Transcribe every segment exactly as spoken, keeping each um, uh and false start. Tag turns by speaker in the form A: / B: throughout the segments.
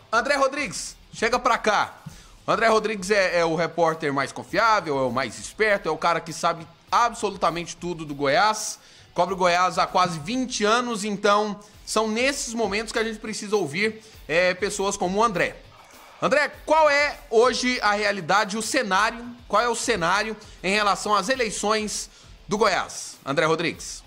A: André Rodrigues, chega pra cá. O André Rodrigues é, é o repórter mais confiável, é o mais esperto, é o cara que sabe absolutamente tudo do Goiás. Cobre o Goiás há quase vinte anos, então são nesses momentos que a gente precisa ouvir é, pessoas como o André. André, qual é hoje a realidade, o cenário, qual é o cenário em relação às eleições do Goiás? André Rodrigues.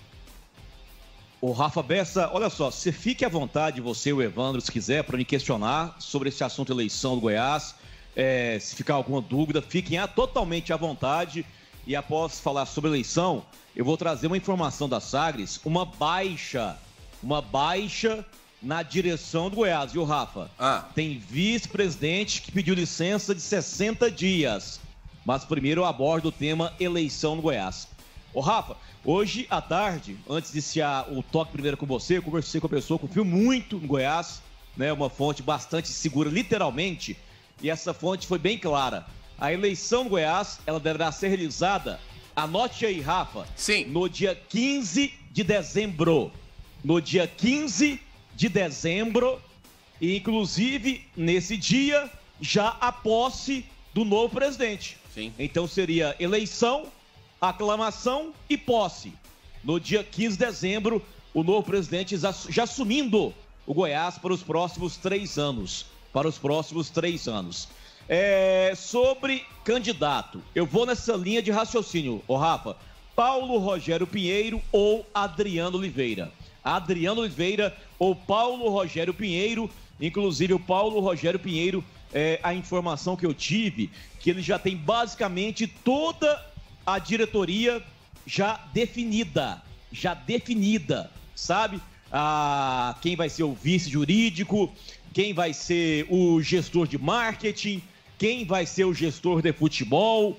B: Ô Rafa Bessa, olha só, você fique à vontade, você e o Evandro, se quiser, para me questionar sobre esse assunto eleição do Goiás. É, se ficar alguma dúvida, fiquem à, totalmente à vontade. E após falar sobre eleição, eu vou trazer uma informação da Sagres, uma baixa, uma baixa na direção do Goiás, viu, Rafa?
A: Ah.
B: Tem vice-presidente que pediu licença de sessenta dias. Mas primeiro eu abordo o tema eleição no Goiás. Ô, Rafa, hoje à tarde, antes de iniciar o toque primeiro com você, eu conversei com a pessoa que confio muito no Goiás, né? Uma fonte bastante segura, literalmente, e essa fonte foi bem clara. A eleição no Goiás, ela deverá ser realizada, anote aí, Rafa,
A: Sim.
B: no dia quinze de dezembro. No dia quinze de dezembro, e inclusive nesse dia já a posse do novo presidente.
A: Sim.
B: Então seria eleição, aclamação e posse. No dia quinze de dezembro, o novo presidente já assumindo o Goiás para os próximos três anos. Para os próximos três anos. É, sobre candidato, eu vou nessa linha de raciocínio, ô Rafa. Paulo Rogério Pinheiro ou Adriano Oliveira. Adriano Oliveira ou Paulo Rogério Pinheiro. Inclusive o Paulo Rogério Pinheiro, é, a informação que eu tive, que ele já tem basicamente toda a diretoria já definida, já definida, sabe? Ah, quem vai ser o vice jurídico, quem vai ser o gestor de marketing, quem vai ser o gestor de futebol,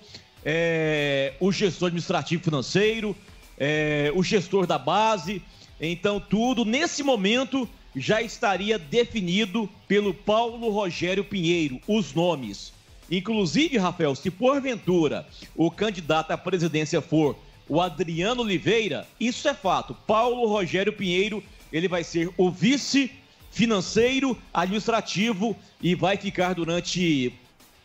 B: é, o gestor administrativo financeiro, é, o gestor da base. Então tudo nesse momento já estaria definido pelo Paulo Rogério Pinheiro, os nomes. Inclusive, Rafael, se porventura o candidato à presidência for o Adriano Oliveira, isso é fato. Paulo Rogério Pinheiro, ele vai ser o vice financeiro, administrativo e vai ficar durante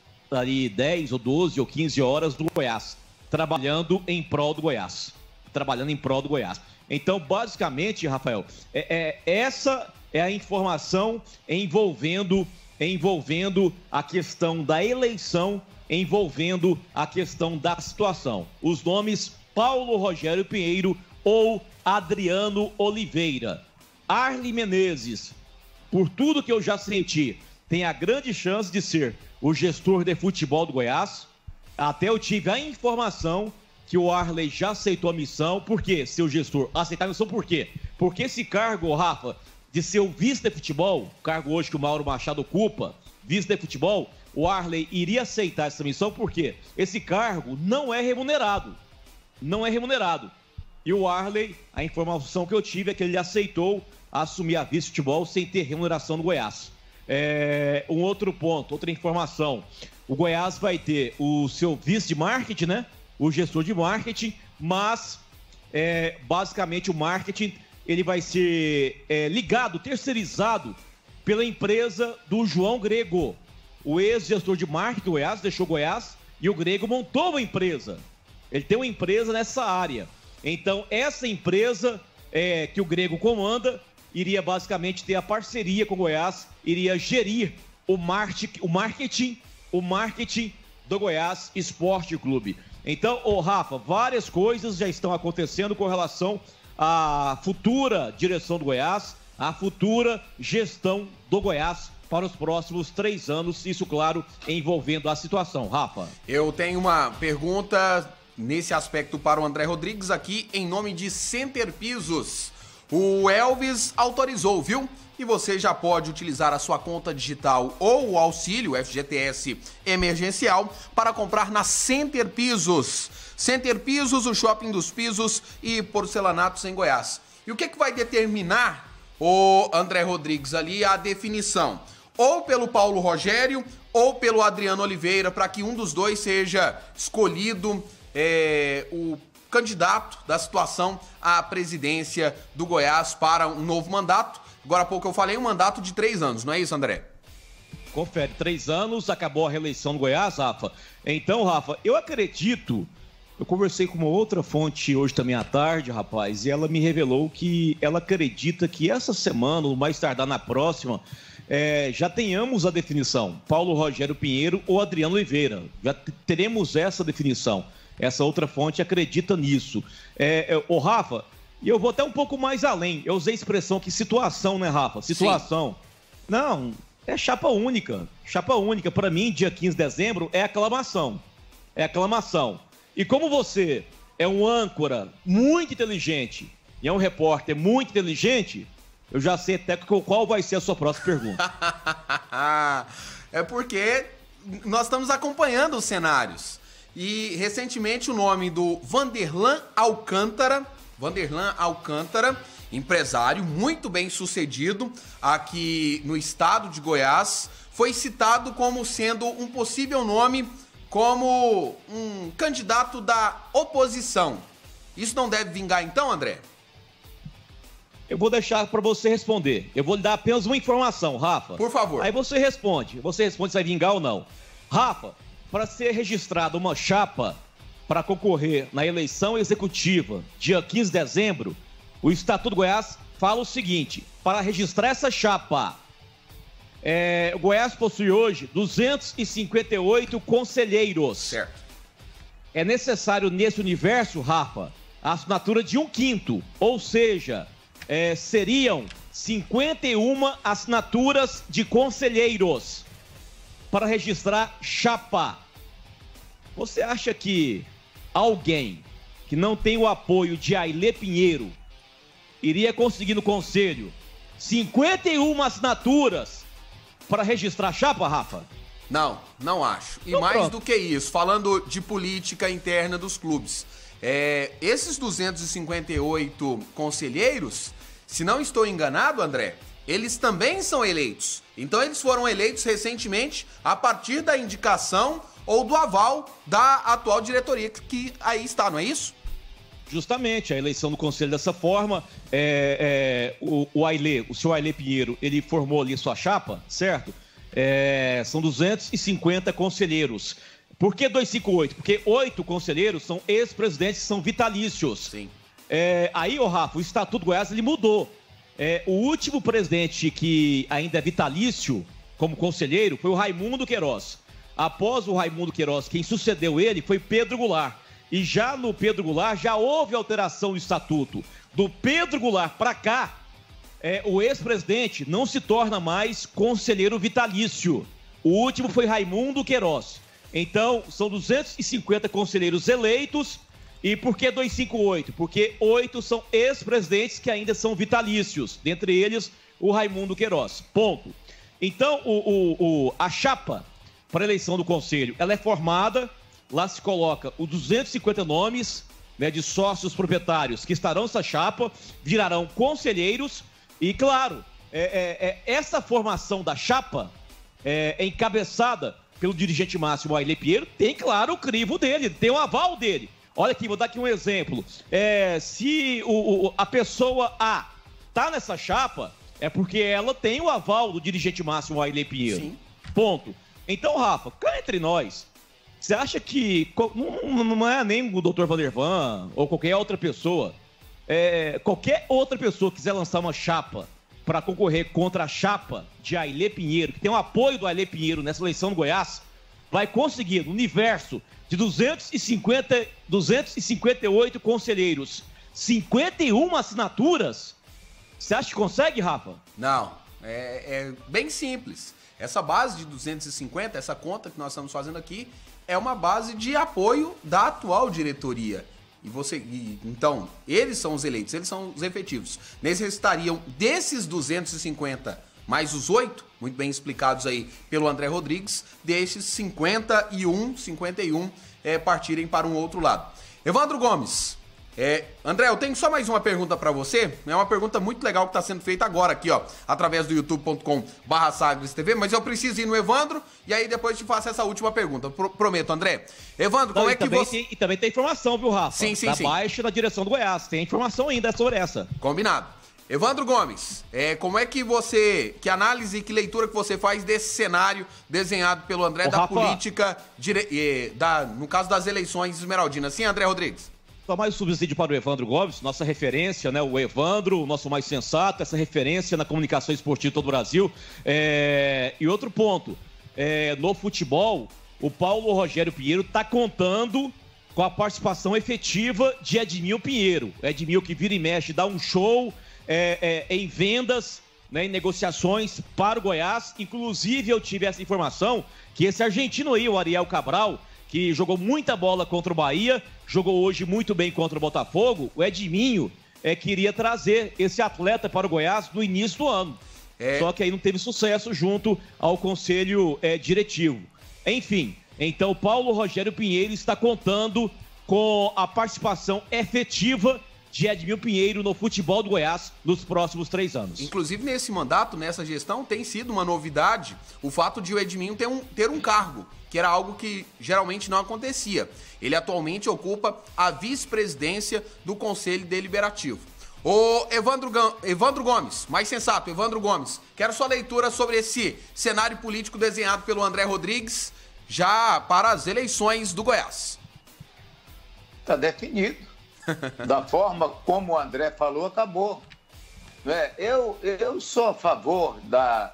B: ali dez ou doze ou quinze horas do Goiás, trabalhando em prol do Goiás. Trabalhando em prol do Goiás. Então, basicamente, Rafael, é, é, essa é a informação envolvendo, envolvendo a questão da eleição, envolvendo a questão da situação. Os nomes Paulo Rogério Pinheiro ou Adriano Oliveira. Arli Menezes, por tudo que eu já senti, tem a grande chance de ser o gestor de futebol do Goiás. Até eu tive a informação que o Arley já aceitou a missão. Por quê? Seu gestor aceitar a missão por quê? Porque esse cargo, Rafa, de ser o vice de futebol, o cargo hoje que o Mauro Machado ocupa, vice de futebol, o Arley iria aceitar essa missão porque esse cargo não é remunerado. Não é remunerado. E o Arley, a informação que eu tive é que ele aceitou assumir a vice-futebol sem ter remuneração no Goiás. É, um outro ponto, outra informação. O Goiás vai ter o seu vice de marketing, né? O gestor de marketing, mas é, basicamente o marketing ele vai ser é, ligado, terceirizado pela empresa do João Grego. O ex-gestor de marketing do Goiás deixou o Goiás e o Grego montou uma empresa. Ele tem uma empresa nessa área. Então, essa empresa é, que o Grego comanda iria basicamente ter a parceria com o Goiás, iria gerir o marketing, o marketing, o marketing do Goiás Esporte Clube. Então, ô Rafa, várias coisas já estão acontecendo com relação à futura direção do Goiás, à futura gestão do Goiás para os próximos três anos, isso, claro, envolvendo a situação. Rafa.
A: Eu tenho uma pergunta nesse aspecto para o André Rodrigues aqui, em nome de Center Pisos. O Elvis autorizou, viu? E você já pode utilizar a sua conta digital ou o auxílio F G T S emergencial para comprar na Center Pisos. Center Pisos, o shopping dos pisos e porcelanatos em Goiás. E o que, que vai determinar, o André Rodrigues, ali a definição? Ou pelo Paulo Rogério ou pelo Adriano Oliveira, para que um dos dois seja escolhido é, o candidato da situação à presidência do Goiás para um novo mandato. Agora há pouco eu falei um mandato de três anos, não é isso, André?
B: Confere, três anos, acabou a reeleição no Goiás, Rafa. Então, Rafa, eu acredito, eu conversei com uma outra fonte hoje também à tarde, rapaz, e ela me revelou que ela acredita que essa semana, ou mais tardar na próxima, é, já tenhamos a definição, Paulo Rogério Pinheiro ou Adriano Oliveira. Já teremos essa definição. Essa outra fonte acredita nisso. É, é, ô, Rafa, e eu vou até um pouco mais além. Eu usei a expressão que situação, né, Rafa? Situação. Sim. Não, é chapa única. Chapa única, para mim, dia quinze de dezembro, é aclamação. É aclamação. E como você é um âncora muito inteligente e é um repórter muito inteligente, eu já sei até qual vai ser a sua próxima pergunta.
A: É porque nós estamos acompanhando os cenários. E, recentemente, o nome do Vanderlan Alcântara, Vanderlan Alcântara, empresário muito bem sucedido aqui no estado de Goiás, foi citado como sendo um possível nome como um candidato da oposição. Isso não deve vingar então, André?
B: Eu vou deixar para você responder. Eu vou lhe dar apenas uma informação, Rafa.
A: Por favor.
B: Aí você responde. Você responde se vai vingar ou não. Rafa, para ser registrada uma chapa para concorrer na eleição executiva, dia quinze de dezembro, o Estatuto do Goiás fala o seguinte: para registrar essa chapa, é, o Goiás possui hoje duzentos e cinquenta e oito conselheiros.
A: Certo.
B: É necessário nesse universo, Rafa, a assinatura de um quinto, ou seja, é, seriam cinquenta e uma assinaturas de conselheiros para registrar chapa. Você acha que alguém que não tem o apoio de Ailê Pinheiro iria conseguir no conselho cinquenta e uma assinaturas para registrar chapa, Rafa?
A: Não, não acho. E
B: então,
A: mais
B: pronto.
A: do que isso, falando de política interna dos clubes, é, esses duzentos e cinquenta e oito conselheiros, se não estou enganado, André, eles também são eleitos. Então eles foram eleitos recentemente a partir da indicação ou do aval da atual diretoria que aí está, não é isso?
B: Justamente, a eleição do conselho dessa forma, é, é, o, o Ailê, o senhor Ailê Pinheiro, ele formou ali sua chapa, certo? É, são duzentos e cinquenta conselheiros. Por que duzentos e cinquenta e oito? Porque oito conselheiros são ex-presidentes que são vitalícios.
A: Sim.
B: É, aí, ô Rafa, o Estatuto do Goiás, ele mudou. É, o último presidente que ainda é vitalício como conselheiro foi o Raimundo Queiroz. Após o Raimundo Queiroz, quem sucedeu ele foi Pedro Goulart. E já no Pedro Goulart, já houve alteração do Estatuto. Do Pedro Goulart para cá, é, o ex-presidente não se torna mais conselheiro vitalício. O último foi Raimundo Queiroz. Então, são duzentos e cinquenta conselheiros eleitos. E por que duzentos e cinquenta e oito? Porque oito são ex-presidentes que ainda são vitalícios. Dentre eles, o Raimundo Queiroz. Ponto. Então, o, o, o, a chapa para a eleição do conselho, ela é formada, lá se coloca os duzentos e cinquenta nomes, né, de sócios proprietários que estarão nessa chapa, virarão conselheiros e, claro, é, é, é, essa formação da chapa é, é encabeçada pelo dirigente máximo Ailê Pinheiro, tem, claro, o crivo dele, tem o aval dele. Olha aqui, vou dar aqui um exemplo. É, se o, o, a pessoa A tá nessa chapa, é porque ela tem o aval do dirigente máximo Ailê Pinheiro.
A: Sim.
B: Ponto. Então, Rafa, cá entre nós, você acha que não, não é nem o doutor Vandervan ou qualquer outra pessoa, é, qualquer outra pessoa quiser lançar uma chapa para concorrer contra a chapa de Ailê Pinheiro, que tem o apoio do Ailê Pinheiro nessa eleição no Goiás, vai conseguir, no universo de duzentos e cinquenta, duzentos e cinquenta e oito conselheiros, cinquenta e uma assinaturas? Você acha que consegue, Rafa?
A: Não, é, é bem simples. Essa base de duzentos e cinquenta, essa conta que nós estamos fazendo aqui, é uma base de apoio da atual diretoria. E você, e, então, eles são os eleitos, eles são os efetivos. Necessitariam desses duzentos e cinquenta mais os oito, muito bem explicados aí pelo André Rodrigues, desses cinquenta e um, cinquenta e um é, partirem para um outro lado. Evandro Gomes, é, André, eu tenho só mais uma pergunta para você. É uma pergunta muito legal que está sendo feita agora aqui, ó, através do youtube ponto com barra sagres T V, mas eu preciso ir no Evandro e aí depois te faço essa última pergunta. Pro, prometo, André. Evandro, como
B: Não,
A: é que
B: também
A: você...
B: Tem, e também tem informação, viu, Rafa?
A: Sim, sim,
B: da
A: sim.
B: Baixa da direção do Goiás. Tem informação ainda sobre essa.
A: Combinado. Evandro Gomes, é, como é que você, que análise, que leitura que você faz desse cenário desenhado pelo André
B: Ô,
A: da
B: Rafa,
A: política, dire, eh, da, no caso das eleições esmeraldinas? Sim, André Rodrigues.
B: Só mais subsídio para o Evandro Gomes, nossa referência, né? O Evandro, o nosso mais sensato, essa referência na comunicação esportiva de todo o Brasil. É... E outro ponto, é... no futebol, o Paulo Rogério Pinheiro está contando com a participação efetiva de Edmil Pinheiro. Edmil que vira e mexe, dá um show é, é, em vendas, né, em negociações para o Goiás. Inclusive, eu tive essa informação que esse argentino aí, o Ariel Cabral, que jogou muita bola contra o Bahia, jogou hoje muito bem contra o Botafogo, o Edminho é, queria trazer esse atleta para o Goiás no início do ano. É. Só que aí não teve sucesso junto ao conselho é, diretivo. Enfim, então Paulo Rogério Pinheiro está contando com a participação efetiva de Edmil Pinheiro no futebol do Goiás nos próximos três anos.
A: Inclusive, nesse mandato, nessa gestão, tem sido uma novidade o fato de o Edminho ter um, ter um cargo, que era algo que geralmente não acontecia. Ele atualmente ocupa a vice-presidência do Conselho Deliberativo. Ô Evandro, Evandro Gomes, mais sensato, Evandro Gomes, quero sua leitura sobre esse cenário político desenhado pelo André Rodrigues já para as eleições do Goiás.
C: Está definido. Da forma como o André falou, acabou. Né? Eu, eu sou a favor da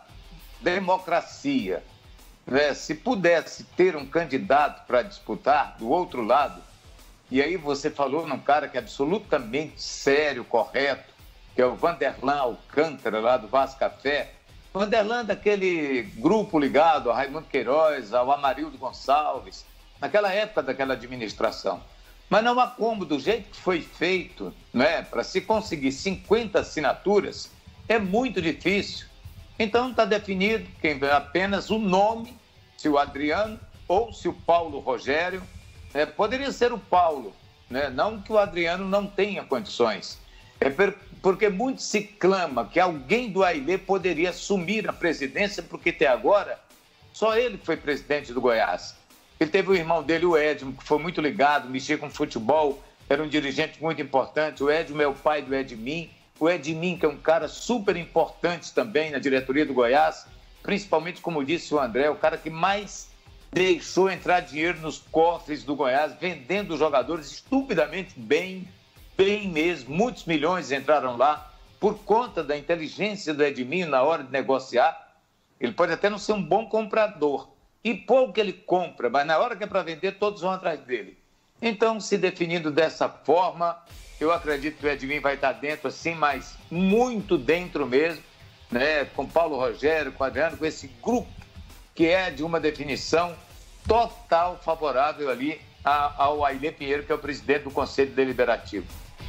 C: democracia. Né? Se pudesse ter um candidato para disputar do outro lado, e aí você falou num cara que é absolutamente sério, correto, que é o Vanderlan Alcântara, lá do Vasco Café. Vanderlan daquele grupo ligado a Raimundo Queiroz, ao Amarildo Gonçalves, naquela época daquela administração. Mas não há como, do jeito que foi feito, né, para se conseguir cinquenta assinaturas, é muito difícil. Então está definido quem apenas o nome, se o Adriano ou se o Paulo Rogério. É, poderia ser o Paulo, né? Não que o Adriano não tenha condições. É porque muito se clama que alguém do Ailê poderia assumir a presidência, porque até agora só ele foi presidente do Goiás. Ele teve o irmão dele, o Edmo, que foi muito ligado, mexia com futebol, era um dirigente muito importante. O Edmo é o pai do Edmin. O Edmin, que é um cara super importante também na diretoria do Goiás, principalmente, como disse o André, o cara que mais deixou entrar dinheiro nos cofres do Goiás, vendendo jogadores estupidamente bem, bem mesmo. Muitos milhões entraram lá por conta da inteligência do Edminho na hora de negociar. Ele pode até não ser um bom comprador, e pouco ele compra, mas na hora que é para vender, todos vão atrás dele. Então, se definindo dessa forma, eu acredito que o Edminho vai estar dentro, assim, mas muito dentro mesmo, né? Com Paulo Rogério, com Adriano, com esse grupo que é de uma definição total favorável ali ao Ailê Pinheiro, que é o presidente do Conselho Deliberativo.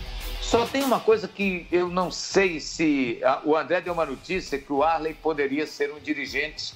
C: Só tem uma coisa que eu não sei se... O André deu uma notícia que o Arley poderia ser um dirigente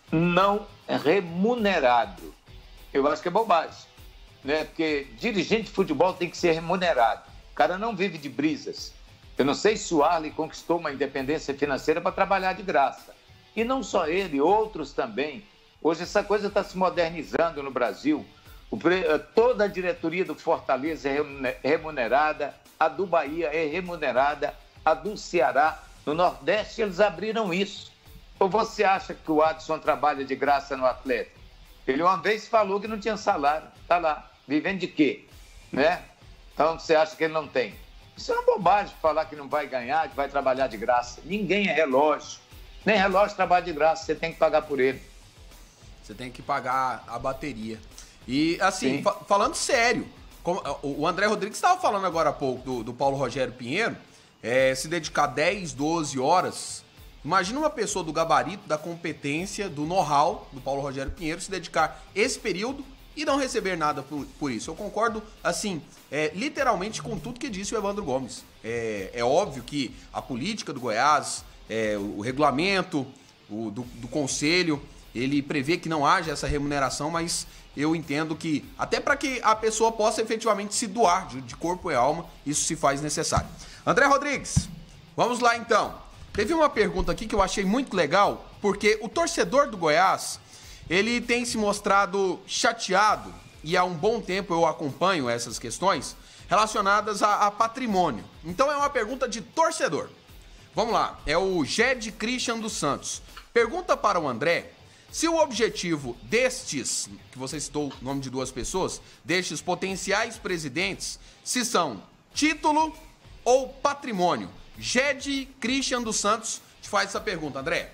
C: não remunerado. Eu acho que é bobagem, né? Porque dirigente de futebol tem que ser remunerado. O cara não vive de brisas. Eu não sei se o Arley conquistou uma independência financeira para trabalhar de graça. E não só ele, outros também. Hoje essa coisa está se modernizando no Brasil. O, toda a diretoria do Fortaleza é remunerada, a do Bahia é remunerada, a do Ceará. No Nordeste eles abriram isso. Ou você acha que o Adson trabalha de graça no Atlético? Ele uma vez falou que não tinha salário. Está lá, vivendo de quê? Né? Então você acha que ele não tem? Isso é uma bobagem falar que não vai ganhar, que vai trabalhar de graça. Ninguém é relógio. Nem relógio trabalha de graça, você tem que pagar por ele.
A: Você tem que pagar a bateria. E assim, fa falando sério, como, o André Rodrigues estava falando agora há pouco do, do Paulo Rogério Pinheiro, é, se dedicar dez, doze horas. Imagina uma pessoa do gabarito, da competência, do know-how do Paulo Rogério Pinheiro se dedicar esse período e não receber nada por, por isso. Eu concordo, assim, é, literalmente com tudo que disse o Evandro Gomes. É, é óbvio que a política do Goiás, é, o regulamento o, do, do conselho, ele prevê que não haja essa remuneração, mas eu entendo que, até para que a pessoa possa efetivamente se doar de, de corpo e alma, isso se faz necessário. André Rodrigues, vamos lá então. Teve uma pergunta aqui que eu achei muito legal, porque o torcedor do Goiás, ele tem se mostrado chateado, e há um bom tempo eu acompanho essas questões, relacionadas a, a patrimônio. Então é uma pergunta de torcedor. Vamos lá, é o Jed Christian dos Santos. Pergunta para o André se o objetivo destes, que você citou o nome de duas pessoas, destes potenciais presidentes, se são título ou patrimônio. Jed Christian dos Santos te faz essa pergunta, André.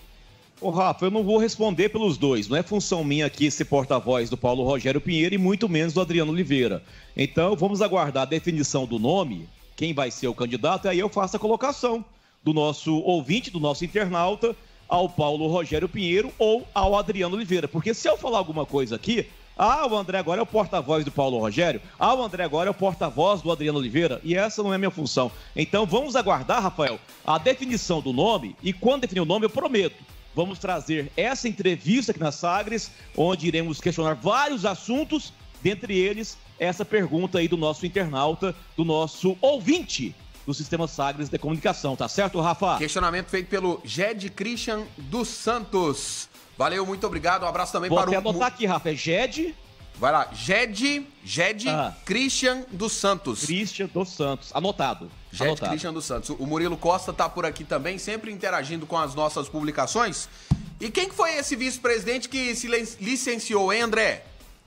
B: Ô, Rafa, eu não vou responder pelos dois. Não é função minha aqui ser porta-voz do Paulo Rogério Pinheiro e muito menos do Adriano Oliveira. Então, vamos aguardar a definição do nome, quem vai ser o candidato, e aí eu faço a colocação do nosso ouvinte, do nosso internauta, ao Paulo Rogério Pinheiro ou ao Adriano Oliveira. Porque se eu falar alguma coisa aqui, ah, o André agora é o porta-voz do Paulo Rogério, ah, o André agora é o porta-voz do Adriano Oliveira, e essa não é a minha função. Então vamos aguardar, Rafael, a definição do nome, e quando definir o nome, eu prometo, vamos trazer essa entrevista aqui na Sagres, onde iremos questionar vários assuntos, dentre eles essa pergunta aí do nosso internauta, do nosso ouvinte do Sistema Sagres de Comunicação, tá certo, Rafa?
A: Questionamento feito pelo Jed Christian dos Santos. Valeu, muito obrigado, um abraço também
B: Vou
A: para
B: até
A: o...
B: anotar aqui, Rafa, é Jed...
A: Vai lá, Jed, Jed
B: ah.
A: Christian dos Santos.
B: Christian dos Santos, anotado.
A: Jed
B: anotado.
A: Christian dos Santos. O Murilo Costa tá por aqui também, sempre interagindo com as nossas publicações. E quem que foi esse vice-presidente que se licenciou, hein, André?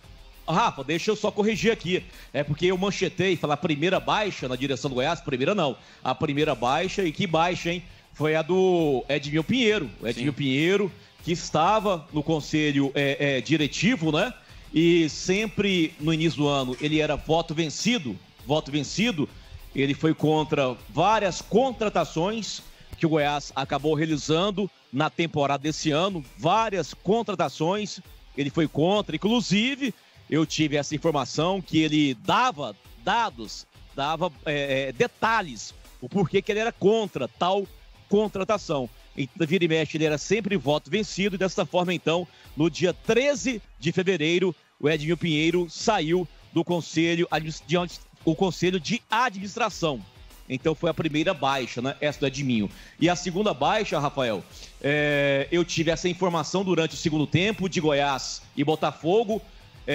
B: Rafa, deixa eu só corrigir aqui. É porque eu manchetei, falar primeira baixa na direção do Goiás. Primeira não. A primeira baixa, e que baixa, hein? Foi a do Edmil Pinheiro. O Edmil Sim. Pinheiro, que estava no conselho é, é, diretivo, né? E sempre no início do ano ele era voto vencido. Voto vencido. Ele foi contra várias contratações que o Goiás acabou realizando na temporada desse ano. Várias contratações. Ele foi contra, inclusive... Eu tive essa informação que ele dava dados, dava é, detalhes, o porquê que ele era contra tal contratação. Então, vira e mexe, ele era sempre voto vencido, e dessa forma, então, no dia treze de fevereiro, o Edmil Pinheiro saiu do conselho de, o conselho de administração. Então, foi a primeira baixa, né? Essa do Edminho. E a segunda baixa, Rafael, é, eu tive essa informação durante o segundo tempo de Goiás e Botafogo.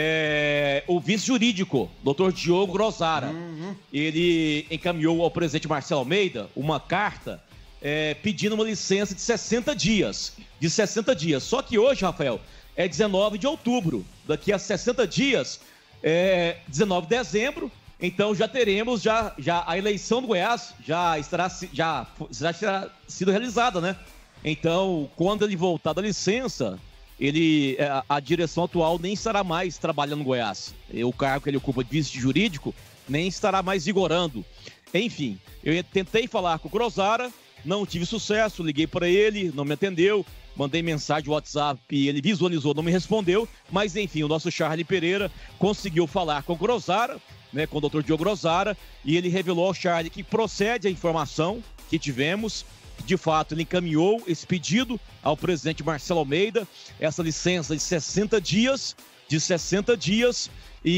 B: É, o vice-jurídico, doutor Diogo Grosara, uhum. ele encaminhou ao presidente Marcelo Almeida uma carta é, pedindo uma licença de sessenta dias. De sessenta dias. Só que hoje, Rafael, é dezenove de outubro. Daqui a sessenta dias, é dezenove de dezembro. Então já teremos já, já a eleição do Goiás já estará, já, já terá sido realizada, né? Então, quando ele voltar da licença, ele, a, a direção atual nem estará mais trabalhando no Goiás. O cargo que ele ocupa de vice-jurídico nem estará mais vigorando. Enfim, eu tentei falar com o Grosara, não tive sucesso, liguei para ele, não me atendeu, mandei mensagem no WhatsApp, ele visualizou, não me respondeu, mas enfim, o nosso Charlie Pereira conseguiu falar com o Grosara, né, com o doutor Diogo Grosara, e ele revelou ao Charlie que procede a informação que tivemos. De fato, ele encaminhou esse pedido ao presidente Marcelo Almeida, essa licença de sessenta dias, de sessenta dias,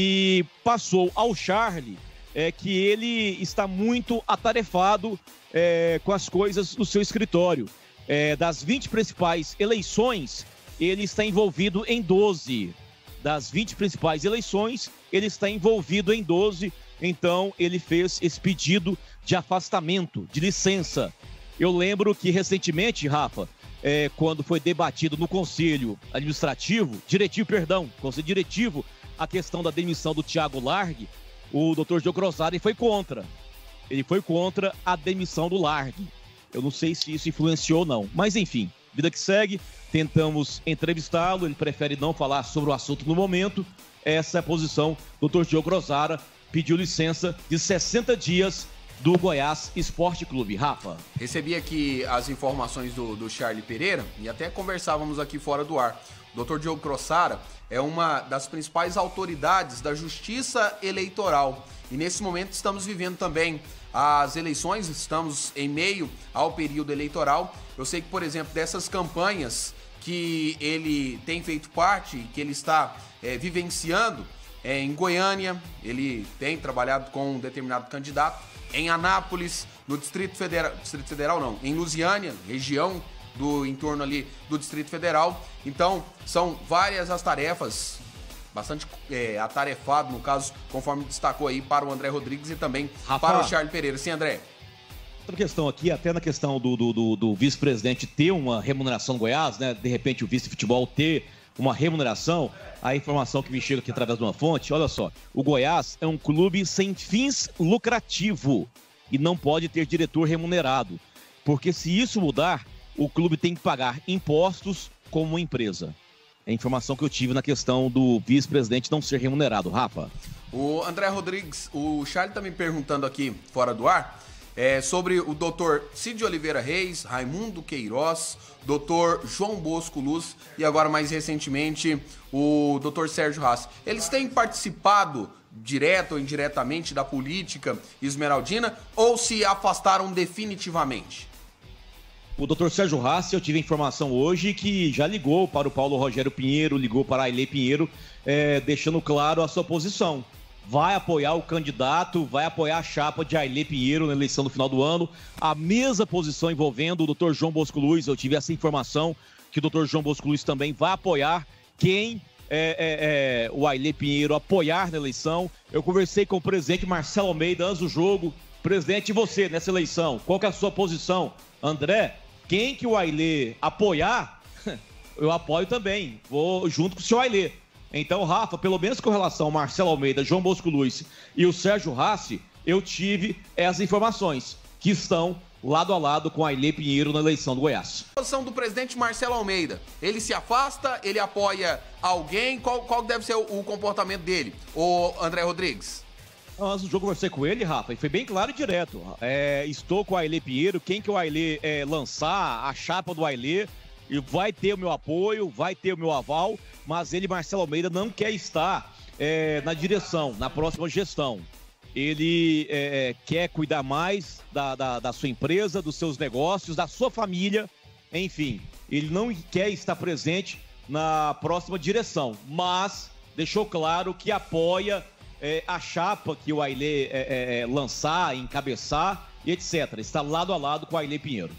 B: e passou ao Charlie é, que ele está muito atarefado é, com as coisas do seu escritório. É, das vinte principais eleições, ele está envolvido em doze. Das vinte principais eleições, ele está envolvido em doze, então ele fez esse pedido de afastamento, de licença. Eu lembro que recentemente, Rafa, é, quando foi debatido no Conselho Administrativo, diretivo, perdão, Conselho Diretivo, a questão da demissão do Thiago Largue, o doutor Diogo Grosara foi contra. Ele foi contra a demissão do Largue. Eu não sei se isso influenciou ou não, mas enfim, vida que segue, tentamos entrevistá-lo, ele prefere não falar sobre o assunto no momento. Essa é a posição do doutor Diogo Grosara, pediu licença de sessenta dias do Goiás Esporte Clube. Rafa.
A: Recebi aqui as informações do, do Charlie Pereira e até conversávamos aqui fora do ar. O doutor Diogo Grosara é uma das principais autoridades da Justiça Eleitoral e nesse momento estamos vivendo também as eleições, estamos em meio ao período eleitoral. Eu sei que, por exemplo, dessas campanhas que ele tem feito parte, que ele está é, vivenciando, é, em Goiânia, ele tem trabalhado com um determinado candidato, em Anápolis, no Distrito Federal, Distrito Federal não, em Lusiânia, região do entorno ali do Distrito Federal. Então, são várias as tarefas, bastante é, atarefado, no caso, conforme destacou aí para o André Rodrigues e também Rafa, para o Charlie Pereira. Sim, André?
B: outra questão aqui, até na questão do, do, do, do vice-presidente ter uma remuneração no Goiás, né? De repente o vice-futebol ter uma remuneração, a informação que me chega aqui através de uma fonte, olha só, o Goiás é um clube sem fins lucrativo e não pode ter diretor remunerado, porque se isso mudar, o clube tem que pagar impostos como uma empresa. É a informação que eu tive na questão do vice-presidente não ser remunerado. Rafa?
A: O André Rodrigues, o Charlie tá me perguntando aqui, fora do ar, é, sobre o doutor Cid Oliveira Reis, Raimundo Queiroz, doutor João Bosco Luz e agora mais recentemente o doutor Sérgio Haas. Eles têm participado direto ou indiretamente da política esmeraldina ou se afastaram definitivamente?
B: O doutor Sérgio Haas, eu tive a informação hoje que já ligou para o Paulo Rogério Pinheiro, ligou para a Ailê Pinheiro, é, deixando claro a sua posição. Vai apoiar o candidato, vai apoiar a chapa de Ailê Pinheiro na eleição do final do ano. A mesma posição envolvendo o doutor João Bosco Luz, eu tive essa informação que o doutor João Bosco Luz também vai apoiar quem é, é, é, o Ailê Pinheiro apoiar na eleição. Eu conversei com o presidente Marcelo Almeida antes do jogo. Presidente, e você nessa eleição? Qual que é a sua posição? André, quem que o Ailê apoiar, eu apoio também. Vou junto com o senhor Ailê. Então, Rafa, pelo menos com relação ao Marcelo Almeida, João Bosco Luz e o Sérgio Hassi, eu tive essas informações que estão lado a lado com a Ailê Pinheiro na eleição do Goiás.
A: A posição do presidente Marcelo Almeida, ele se afasta, ele apoia alguém? Qual, qual deve ser o, o comportamento dele, o André Rodrigues?
B: Antes do jogo, eu conversei com ele, Rafa, e foi bem claro e direto. É, estou com a Ailê Pinheiro, quem que o Ailê é, lançar, a chapa do Ailê, e vai ter o meu apoio, vai ter o meu aval, mas ele, Marcelo Almeida, não quer estar é, na direção, na próxima gestão. Ele é, quer cuidar mais da, da, da sua empresa, dos seus negócios, da sua família, enfim. Ele não quer estar presente na próxima direção, mas deixou claro que apoia é, a chapa que o Ailê é, é, lançar, encabeçar e etcétera. Está lado a lado com a Ailê Pinheiro.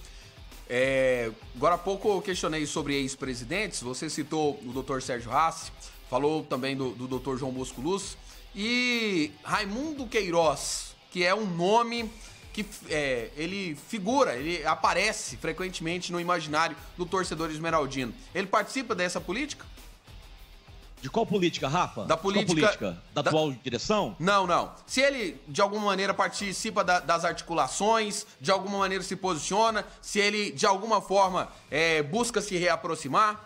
A: É, agora há pouco eu questionei sobre ex-presidentes, você citou o doutor Sérgio Hassi, falou também do, do doutor João Bosco Luz e Raimundo Queiroz, que é um nome que é, ele figura, ele aparece frequentemente no imaginário do torcedor esmeraldino. Ele participa dessa política?
B: De qual política, Rafa?
A: Da política,
B: política? Da, da atual direção?
A: Não, não. Se ele, de alguma maneira, participa da, das articulações, de alguma maneira se posiciona, se ele, de alguma forma, é, busca se reaproximar?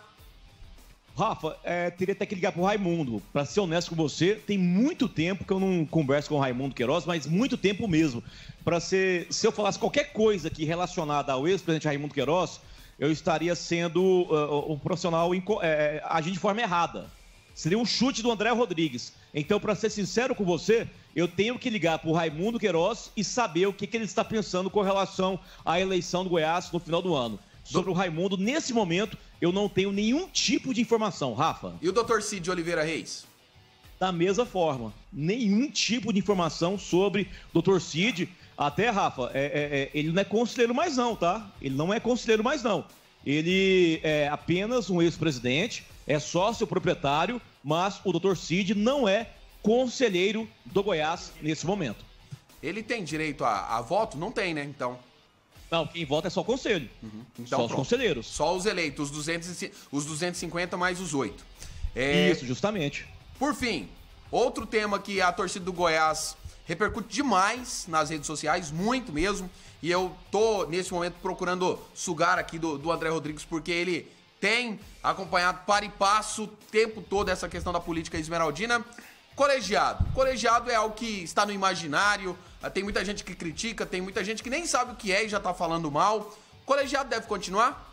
B: Rafa, é, teria até que ligar pro Raimundo. Pra ser honesto com você, tem muito tempo que eu não converso com o Raimundo Queiroz, mas muito tempo mesmo. Pra ser, se eu falasse qualquer coisa aqui relacionada ao ex-presidente Raimundo Queiroz, eu estaria sendo uh, um profissional é, agindo de forma errada. Seria um chute do André Rodrigues. Então, para ser sincero com você, eu tenho que ligar para o Raimundo Queiroz e saber o que, que ele está pensando com relação à eleição do Goiás no final do ano. Sobre o Raimundo, nesse momento, eu não tenho nenhum tipo de informação, Rafa.
A: E o doutor Cid Oliveira Reis?
B: Da mesma forma, nenhum tipo de informação sobre o doutor Cid. Até, Rafa, é, é, é, ele não é conselheiro mais não, tá? Ele não é conselheiro mais não. Ele é apenas um ex-presidente, é sócio proprietário, mas o doutor Cid não é conselheiro do Goiás nesse momento.
A: Ele tem direito a, a voto? Não tem, né? Então.
B: Não, quem vota é só o conselho.
A: Uhum. Então,
B: só os
A: pronto.
B: conselheiros.
A: Só os eleitos, os, duzentos, os duzentos e cinquenta mais os oito. É...
B: Isso, justamente.
A: Por fim, outro tema que a torcida do Goiás repercute demais nas redes sociais, muito mesmo, e eu tô, nesse momento, procurando sugar aqui do, do André Rodrigues, porque ele tem acompanhado para e passo o tempo todo essa questão da política esmeraldina. Colegiado. Colegiado é algo que está no imaginário, tem muita gente que critica, tem muita gente que nem sabe o que é e já tá falando mal. Colegiado deve continuar?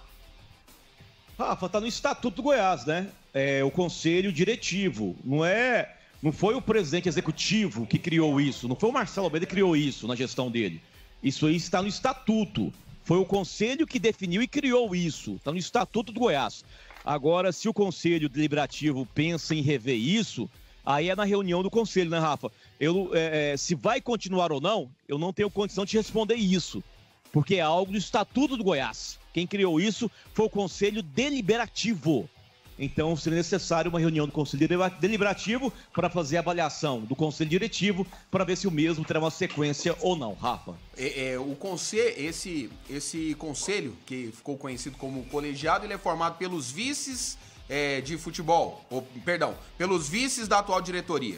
B: Rafa, tá no Estatuto do Goiás, né? É o conselho diretivo, não é... Não foi o presidente executivo que criou isso, não foi o Marcelo Almeida que criou isso na gestão dele. Isso aí está no Estatuto. Foi o Conselho que definiu e criou isso. Está no Estatuto do Goiás. Agora, se o Conselho Deliberativo pensa em rever isso, aí é na reunião do Conselho, né, Rafa? Eu, é, se vai continuar ou não, eu não tenho condição de responder isso. Porque é algo do Estatuto do Goiás. Quem criou isso foi o Conselho Deliberativo. Então seria necessário uma reunião do Conselho Deliberativo para fazer a avaliação do Conselho Diretivo para ver se o mesmo terá uma sequência ou não, Rafa.
A: É, é, o conselho, esse, esse conselho, que ficou conhecido como colegiado, ele é formado pelos vices é, de futebol, ou, perdão, pelos vices da atual diretoria.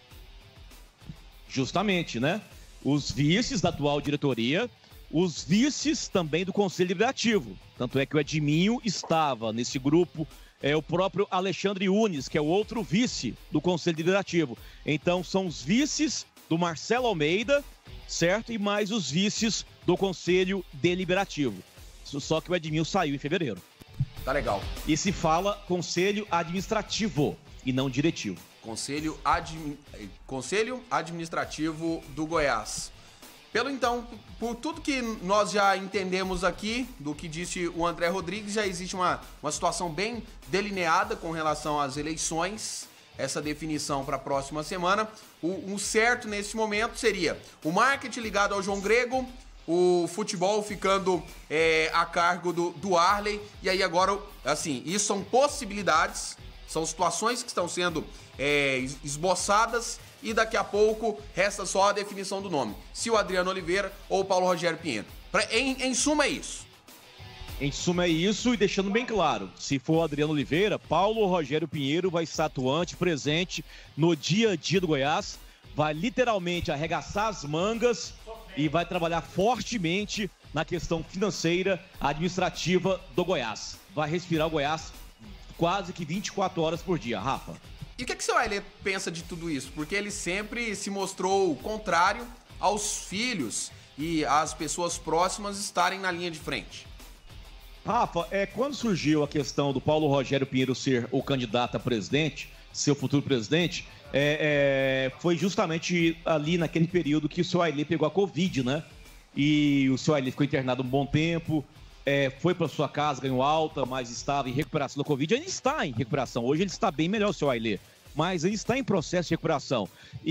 B: Justamente, né? Os vices da atual diretoria, os vices também do Conselho Deliberativo. Tanto é que o Edminho estava nesse grupo, é o próprio Alexandre Unes, que é o outro vice do Conselho Deliberativo. Então são os vices do Marcelo Almeida, certo? E mais os vices do Conselho Deliberativo. Só que o Edminho saiu em fevereiro.
A: Tá legal.
B: E se fala Conselho Administrativo e não diretivo.
A: Conselho, admi... Conselho Administrativo do Goiás. Pelo então, por tudo que nós já entendemos aqui, do que disse o André Rodrigues, já existe uma, uma situação bem delineada com relação às eleições, essa definição para a próxima semana. O, o certo nesse momento seria o marketing ligado ao João Grego, o futebol ficando é, a cargo do, do Arley, e aí agora, assim, isso são possibilidades, são situações que estão sendo é, esboçadas, e daqui a pouco resta só a definição do nome, se o Adriano Oliveira ou o Paulo Rogério Pinheiro. Pra, em, em suma é isso.
B: Em suma é isso, e deixando bem claro, se for o Adriano Oliveira, Paulo Rogério Pinheiro vai estar atuante, presente no dia a dia do Goiás, vai literalmente arregaçar as mangas e vai trabalhar fortemente na questão financeira, administrativa do Goiás. Vai respirar o Goiás quase que vinte e quatro horas por dia, Rafa.
A: E o que, que o seu Ailê pensa de tudo isso? Porque ele sempre se mostrou contrário aos filhos e às pessoas próximas estarem na linha de frente.
B: Rafa, é, quando surgiu a questão do Paulo Rogério Pinheiro ser o candidato a presidente, seu futuro presidente, é, é, foi justamente ali naquele período que o seu Ailê pegou a Covid, né? E o seu Ailê ficou internado um bom tempo, é, foi para sua casa, ganhou alta, mas estava em recuperação da Covid. Ele está em recuperação. Hoje ele está bem melhor, o seu Ailê, mas ele está em processo de recuperação.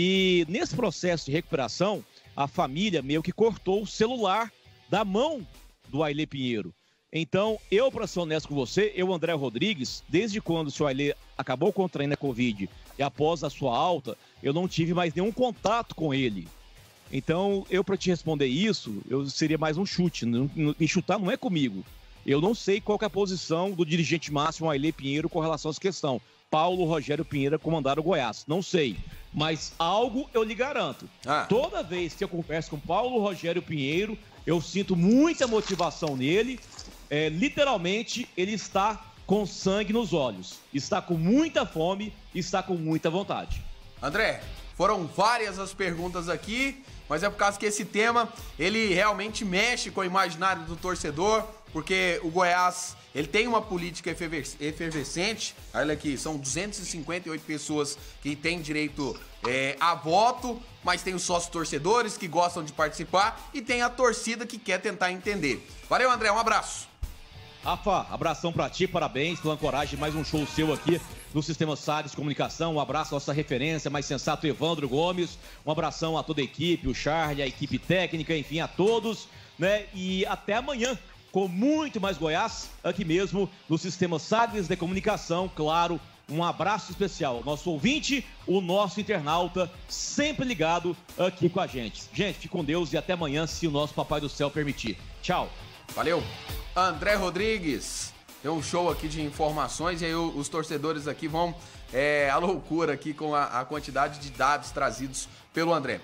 B: E nesse processo de recuperação, a família meio que cortou o celular da mão do Ailê Pinheiro. Então, eu, para ser honesto com você, eu, André Rodrigues, desde quando o seu Ailê acabou contraindo a Covid e após a sua alta, eu não tive mais nenhum contato com ele. Então, eu, para te responder isso, eu seria mais um chute. E chutar não é comigo. Eu não sei qual que é a posição do dirigente máximo, Ailê Pinheiro, com relação a essa questão. Paulo Rogério Pinheiro comandar o Goiás. Não sei. Mas algo eu lhe garanto. Ah. Toda vez que eu converso com Paulo Rogério Pinheiro, eu sinto muita motivação nele. É, literalmente, ele está com sangue nos olhos. Está com muita fome, está com muita vontade.
A: André, foram várias as perguntas aqui, mas é por causa que esse tema, ele realmente mexe com o imaginário do torcedor, porque o Goiás, ele tem uma política efervescente. Olha aqui, são duzentas e cinquenta e oito pessoas que têm direito é, a voto, mas tem os sócios torcedores que gostam de participar e tem a torcida que quer tentar entender. Valeu, André, um abraço.
B: Rafa, abração pra ti, parabéns pela coragem, mais um show seu aqui no Sistema Sagres Comunicação. Um abraço à nossa referência, mais sensato Evandro Gomes. Um abração a toda a equipe, o Charlie, a equipe técnica, enfim, a todos, né? E até amanhã, com muito mais Goiás, aqui mesmo no Sistema Sagres de Comunicação. Claro, um abraço especial ao nosso ouvinte, o nosso internauta, sempre ligado aqui com a gente. Gente, fique com Deus e até amanhã, se o nosso Papai do Céu permitir. Tchau.
A: Valeu. André Rodrigues, tem um show aqui de informações e aí os torcedores aqui vão é, à loucura aqui com a, a quantidade de dados trazidos pelo André.